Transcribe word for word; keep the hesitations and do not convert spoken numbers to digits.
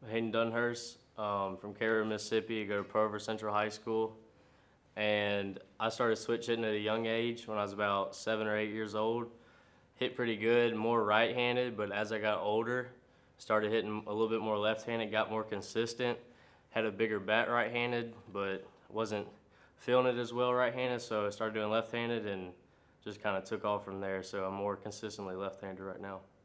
Hayden Dunhurst, um, from Cairo, Mississippi. I go to Prover Central High School. And I started switch hitting at a young age when I was about seven or eight years old. Hit pretty good, more right-handed, but as I got older, started hitting a little bit more left-handed, got more consistent. Had a bigger bat right-handed, but wasn't feeling it as well right-handed, so I started doing left-handed and just kind of took off from there. So I'm more consistently left-handed right now.